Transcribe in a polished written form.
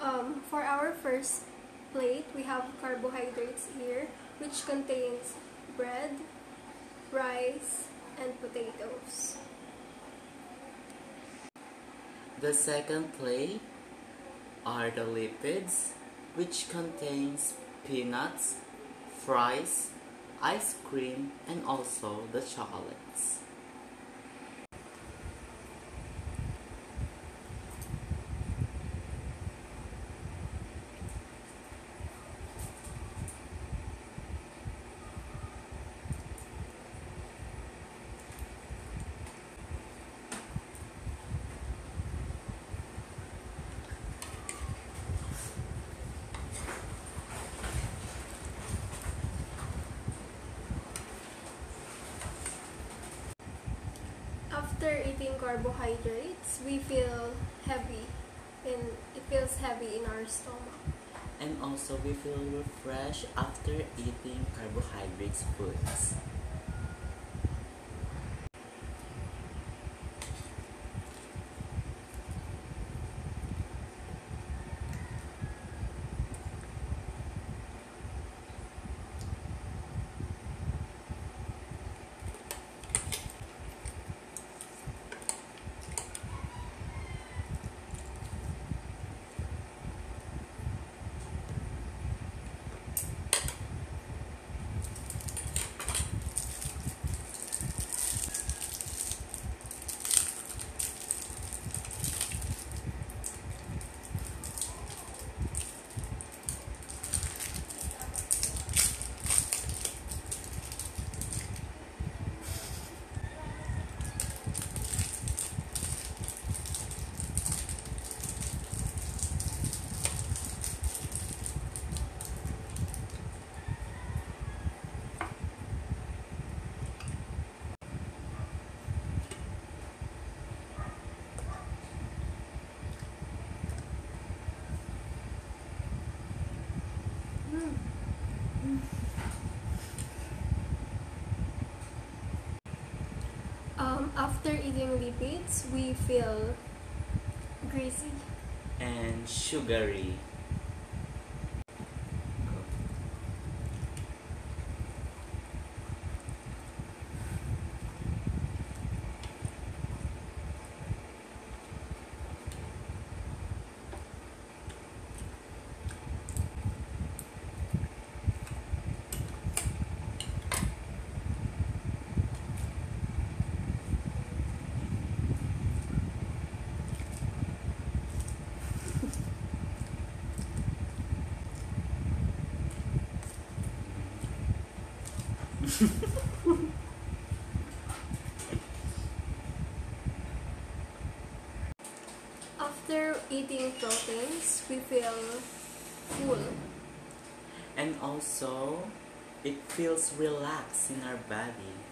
For our first plate, we have carbohydrates here, which contains bread, rice, and potatoes. The second plate are the lipids, which contains peanuts, fries, ice cream, and also the chocolates. After eating carbohydrates, we feel heavy, and it feels heavy in our stomach. And also we feel refreshed after eating carbohydrates foods. After eating lipids, we feel greasy. And sugary. After eating proteins, we feel full. And also it feels relaxed in our body.